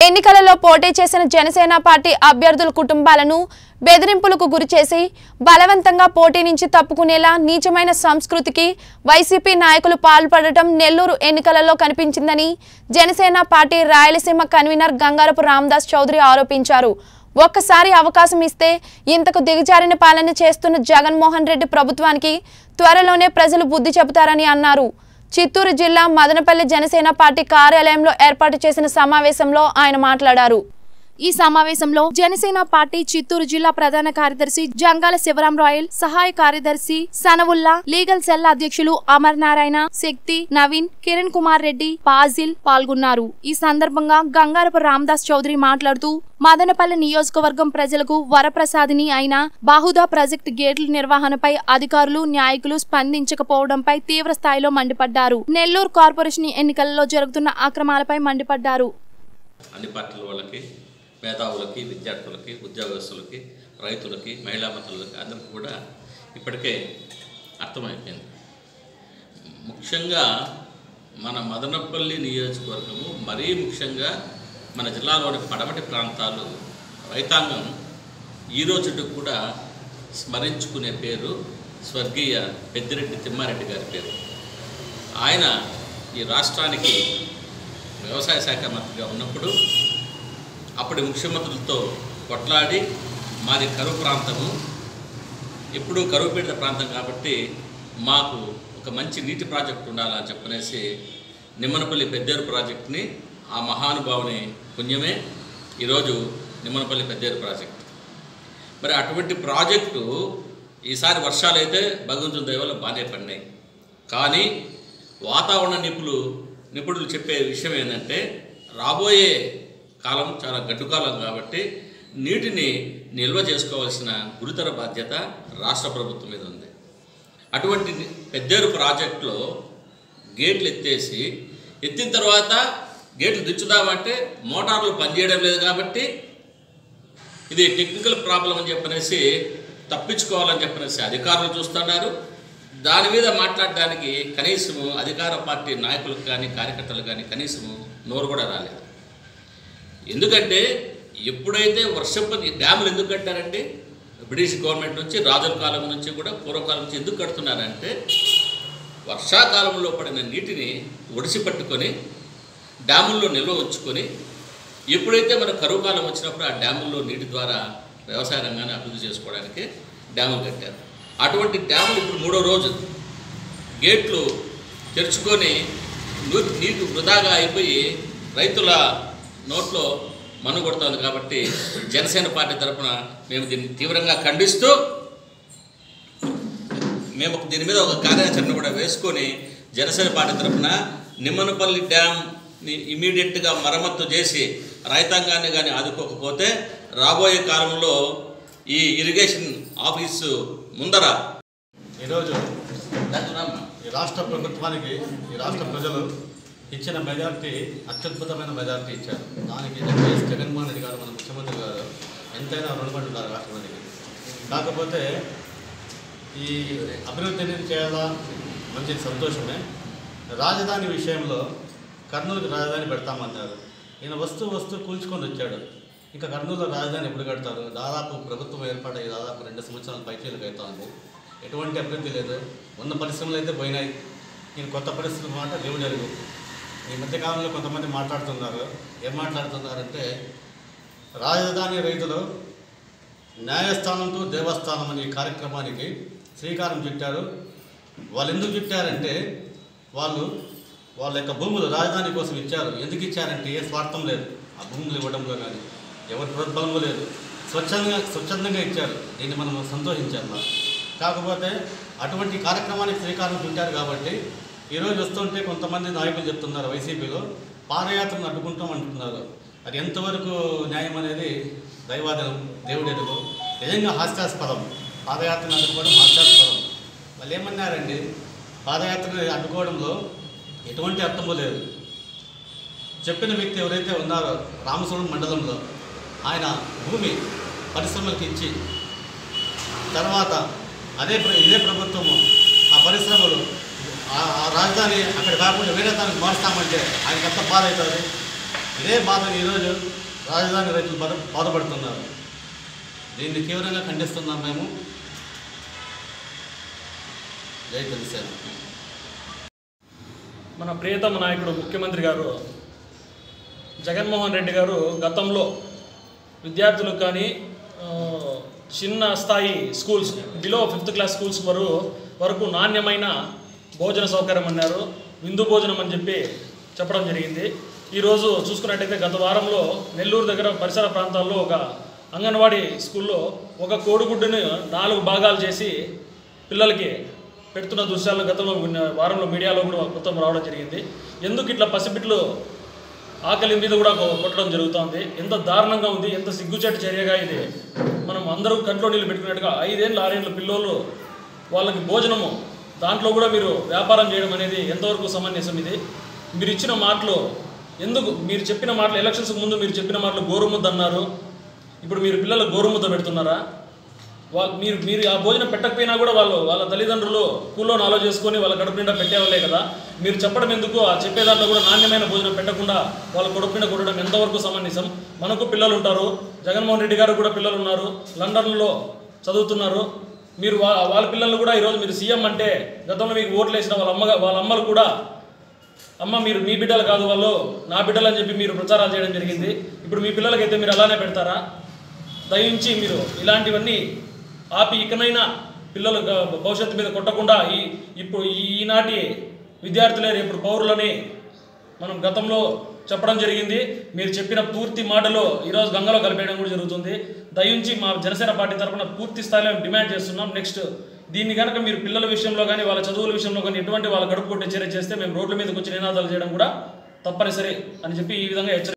ఎన్నికలలో పోటీ చేసిన జనసేన పార్టీ అభ్యర్థుల కుటుంబాలను బెదిరింపులకు గురిచేసి బలవంతంగా పోటీ నుంచి తప్పుకునేలా నీచమైన సంస్కృతికి వైసీపీ నాయకులు పాల్పడటం నెల్లూరు ఎన్నికలలో కనిపించిందని జనసేన పార్టీ రాయలసీమ కన్వీనర్ గంగారపు రామదాస్ చౌదరి ఆరోపించారు. ఒక్కసారి అవకాశం ఇస్తే ఇంతకు దిగజారిన పాలన చేస్తున్న జగన్మోహన్ రెడ్డి ప్రభుత్వానికి త్వరలోనే ప్రజలు బుద్ధి చెబుతారని అన్నారు. చిత్తూరు జిల్లా మదనపల్లి జనసేన పార్టీ కార్యాలయంలో ఏర్పాటు చేసిన సమావేశంలో ఆయన మాట్లాడారు. ఈ సమావేశంలో జనసేన పార్టీ చిత్తూరు జిల్లా ప్రధాన కార్యదర్శి జంగాల శివరాం రాయల్, సహాయ కార్యదర్శి సనవుల్లా, లీగల్ సెల్ అధ్యక్షులు అమర్ నారాయణ, శక్తి, నవీన్, కిరణ్ కుమార్ రెడ్డి, పాజిల్ పాల్గొన్నారు. ఈ సందర్భంగా గంగారపు రామదాస్ చౌదరి మాట్లాడుతూ మదనపల్లి నియోజకవర్గం ప్రజలకు వరప్రసాదిని అయిన బాహుదా ప్రాజెక్టు గేట్ల నిర్వహణపై అధికారులు, నాయకులు స్పందించకపోవడంపై తీవ్ర స్థాయిలో మండిపడ్డారు. నెల్లూరు కార్పొరేషన్ ఎన్నికలలో జరుగుతున్న అక్రమాలపై మండిపడ్డారు. అన్ని పార్టీల వాళ్ళకి, మేధావులకి, విద్యార్థులకి, ఉద్యోగస్తులకి, రైతులకి, మహిళా మతులకి అందరికీ కూడా ఇప్పటికే అర్థమైపోయింది. ముఖ్యంగా మన మదనపల్లి నియోజకవర్గము, మరీ ముఖ్యంగా మన జిల్లాలోని పడమటి ప్రాంతాలు రైతాంగం ఈరోజుకు కూడా స్మరించుకునే పేరు స్వర్గీయ పెద్దిరెడ్డి తిమ్మారెడ్డి గారి పేరు. ఆయన ఈ రాష్ట్రానికి వ్యవసాయ శాఖ మంత్రిగా ఉన్నప్పుడు అప్పటి ముఖ్యమంత్రులతో కొట్లాడి, మాది కరువు ప్రాంతము, ఎప్పుడూ కరువు పీడిత ప్రాంతం కాబట్టి మాకు ఒక మంచి నీటి ప్రాజెక్టు ఉండాలని చెప్పనేసి నిమ్మనపల్లి పెద్దేరు ప్రాజెక్టుని, ఆ మహానుభావుని పుణ్యమే ఈరోజు నిమ్మనపల్లి పెద్దేరు ప్రాజెక్టు. మరి అటువంటి ప్రాజెక్టు ఈసారి వర్షాలు అయితే భగవంతుని దయ వల్ల బాగానే పడినాయి. కానీ వాతావరణ నిపుణులు చెప్పే విషయం ఏంటంటే రాబోయే కాలం చాలా గడ్డు కాలం కాబట్టి నీటిని నిల్వ చేసుకోవాల్సిన గురుతర బాధ్యత రాష్ట్ర ప్రభుత్వం మీద ఉంది. అటువంటి పెద్దేరు ప్రాజెక్టులో గేట్లు ఎత్తిన తర్వాత గేట్లు దించుదామంటే మోటార్లు పనిచేయడం లేదు కాబట్టి ఇది టెక్నికల్ ప్రాబ్లం అని చెప్పనేసి తప్పించుకోవాలని చెప్పనేసి అధికారులు చూస్తున్నారు. దాని మీద మాట్లాడడానికి కనీసము అధికార పార్టీ నాయకులకు కానీ కార్యకర్తలకు కానీ కనీసము నోరు కూడా రాలేదు. ఎందుకంటే ఎప్పుడైతే వర్షపతి డ్యాములు ఎందుకు కట్టారంటే బ్రిటిష్ గవర్నమెంట్ నుంచి, రాజుల కాలం నుంచి కూడా పూర్వకాలం నుంచి ఎందుకు కడుతున్నారంటే వర్షాకాలంలో పడిన నీటిని ఒడిసి పట్టుకొని డ్యాముల్లో నిల్వ ఉంచుకొని ఎప్పుడైతే మన కరువు కాలం వచ్చినప్పుడు ఆ డ్యాముల్లో నీటి ద్వారా వ్యవసాయ రంగాన్ని అభివృద్ధి చేసుకోవడానికి డ్యాములు కట్టారు. అటువంటి డ్యాములు ఇప్పుడు 3వ రోజు గేట్లు తెరుచుకొని నీరు వృధాగా అయిపోయి రైతుల నోట్లో మన్ను కొడుతుంది. కాబట్టి జనసేన పార్టీ తరఫున మేము దీన్ని తీవ్రంగా ఖండిస్తూ మేము దీని మీద ఒక కార్యాచరణ కూడా వేసుకొని జనసేన పార్టీ తరఫున నిమ్మనపల్లి డ్యామ్ని ఇమీడియట్గా మరమ్మత్తు చేసి రైతాంగాన్ని కానీ ఆదుకోకపోతే రాబోయే కాలంలో ఈ ఇరిగేషన్ ఆఫీసు ముందర ఈరోజు ఈ రాష్ట్ర ప్రభుత్వానికి, ఈ రాష్ట్ర ప్రజలు ఇచ్చిన మెజార్టీ అత్యద్భుతమైన మెజార్టీ ఇచ్చారు. దానికి వైఎస్ జగన్మోహన్ రెడ్డి గారు, మన ముఖ్యమంత్రి గారు ఎంతైనా రుణపడి ఉన్నారు రాష్ట్రానికి. కాకపోతే ఈ అభివృద్ధిని చేయాలా మంచి సంతోషమే. రాజధాని విషయంలో కర్నూలుకి రాజధాని పెడతామన్నారు. ఈయన వస్తూ కూల్చుకొని వచ్చాడు. ఇంకా కర్నూలులో రాజధాని ఎప్పుడు కడతారు? దాదాపు ప్రభుత్వం ఏర్పాటై దాదాపు 2 సంవత్సరాల పైచీలకు అవుతా ఉంది. ఎటువంటి అభివృద్ధి లేదు. ఉన్న పరిశ్రమలు అయితే పోయినాయి. ఈయన కొత్త పరిశ్రమ మాట దేవుడు అరుగు. ఈ మధ్యకాలంలో కొంతమంది మాట్లాడుతున్నారు. ఏం మాట్లాడుతున్నారంటే రాజధాని రైతులు న్యాయస్థానం టు దేవస్థానం అనే కార్యక్రమానికి శ్రీకారం చుట్టారు. వాళ్ళు ఎందుకు చుట్టారంటే వాళ్ళ యొక్క భూములు రాజధాని కోసం ఇచ్చారు. ఎందుకు ఇచ్చారంటే ఏ స్వార్థం లేదు ఆ భూములు ఇవ్వడంలో, కానీ ఎవరి ప్రోద్బలము లేదు. స్వచ్ఛందంగా ఇచ్చారు. దీన్ని మనం సంతోషించాలి. కాకపోతే అటువంటి కార్యక్రమానికి శ్రీకారం చుట్టారు కాబట్టి ఈరోజు వస్తుంటే కొంతమంది నాయకులు చెప్తున్నారు వైసీపీలో పాదయాత్రను అడ్డుకుంటాం అంటున్నారు. అది ఎంతవరకు న్యాయం అనేది దైవాధీనం, దేవుడు ఎదుగు. నిజంగా హాస్యాస్పదం. పాదయాత్రను అడ్డుకోవడం హాస్యాస్పదం. వాళ్ళు ఏమన్నారండి, పాదయాత్రను అడ్డుకోవడంలో ఎటువంటి అర్థమూ లేదు. చెప్పిన వ్యక్తి ఎవరైతే ఉన్నారో రామసురం మండలంలో ఆయన భూమి పరిశ్రమలకు ఇచ్చి తర్వాత ఇదే ప్రభుత్వము ఆ పరిశ్రమలు ఆ రాజధాని అక్కడ కాకుండా వేరే దానికి మారుస్తామంటే ఆయనకి ఎంత బాధ అవుతుంది. ఇదే బాధను ఈరోజు రాజధాని రైతులు బాధపడుతున్నారు. దీన్ని తీవ్రంగా ఖండిస్తున్నాం మేము. జై జనసేన. మన ప్రియతమ నాయకుడు ముఖ్యమంత్రి గారు జగన్మోహన్ రెడ్డి గారు గతంలో విద్యార్థులకు కానీ చిన్న స్థాయి schools below 5th class schools వరకు నాణ్యమైన భోజన సౌకర్యం అన్నారు, విందు భోజనం అని చెప్పడం జరిగింది. ఈరోజు చూసుకున్నట్టయితే గత వారంలో నెల్లూరు దగ్గర పరిసర ప్రాంతాల్లో ఒక అంగన్వాడీ స్కూల్లో ఒక కోడిగుడ్డుని 4 భాగాలు చేసి పిల్లలకి పెడుతున్న దృశ్యాలు గతంలో వారంలో మీడియాలో కూడా మొత్తం రావడం జరిగింది. ఎందుకు ఇట్లా పసిబిడ్లు ఆకలి మీద కూడా కొట్టడం జరుగుతుంది? ఎంత దారుణంగా ఉంది, ఎంత సిగ్గుచేటు చర్యగా ఇది. మనం అందరూ కంట్లో నీళ్ళు పెట్టుకున్నట్టుగా 5 ఏళ్ళు 6 ఏళ్ళ పిల్లోళ్ళు వాళ్ళకి భోజనము, దాంట్లో కూడా మీరు వ్యాపారం చేయడం అనేది ఎంతవరకు సమంజసం? ఇది మీరు ఇచ్చిన మాటలు ఎందుకు, మీరు చెప్పిన మాటలు ఎలక్షన్స్ ముందు మీరు చెప్పిన మాటలు గోరుముద్ద అన్నారు, ఇప్పుడు మీరు పిల్లలకు గోరుముద్ద పెడుతున్నారా? మీరు ఆ భోజనం పెట్టకపోయినా కూడా వాళ్ళ తల్లిదండ్రులు కూలో నాలో చేసుకొని వాళ్ళ కడుపు నిండా పెట్టేవాళ్ళే కదా. మీరు చెప్పడం ఎందుకు? ఆ చెప్పేదాంట్లో కూడా నాణ్యమైన భోజనం పెట్టకుండా వాళ్ళ కడుపు నిండా కొట్టడం ఎంతవరకు సమంజసం? మనకు పిల్లలు ఉంటారు, జగన్మోహన్ రెడ్డి గారు కూడా పిల్లలు ఉన్నారు, లండన్లో చదువుతున్నారు. మీరు వాళ్ళ పిల్లలు కూడా ఈరోజు మీరు సీఎం అంటే గతంలో మీకు ఓట్లు వేసిన వాళ్ళ అమ్మలు కూడా అమ్మ మీరు మీ బిడ్డలు కాదు వాళ్ళు నా బిడ్డలు అని చెప్పి మీరు ప్రచారాలు చేయడం జరిగింది. ఇప్పుడు మీ పిల్లలకైతే మీరు అలానే పెడతారా? దయించి మీరు ఇలాంటివన్నీ ఆపి ఇకనైనా పిల్లల భవిష్యత్తు మీద కొట్టకుండా ఇప్పుడు ఈనాటి విద్యార్థులే రేపు పౌరులని మనం గతంలో చెప్పడం జరిగింది. మీరు చెప్పిన పూర్తి మాటలు ఈరోజు గంగలో కలిపేయడం కూడా జరుగుతుంది. దయించి మా జనసేన పార్టీ తరఫున పూర్తి స్థాయిలో డిమాండ్ చేస్తున్నాం. నెక్స్ట్ దీన్ని కనుక మీరు పిల్లల విషయంలో కానీ వాళ్ళ చదువుల విషయంలో కానీ ఎటువంటి వాళ్ళ గడుపు కొట్టే చర్య చేస్తే మేము రోడ్ల మీదకి వచ్చి నినాదాలు చేయడం కూడా తప్పనిసరి అని చెప్పి ఈ విధంగా